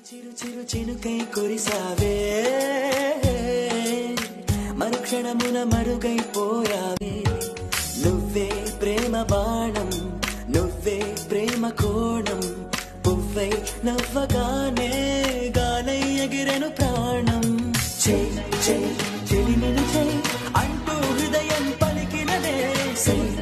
చిరు చిరు చినుకై కురిసావే మరుక్షణమున మరుగైపోయావే నువ్వే ప్రేమ బాణం నువ్వే ప్రేమ కోణం పువ్వై నవ్వగానే గాలై ఎగిరెను ప్రాణం చెలిమిని చెయ్ అంటూ హృదయం పలికినదే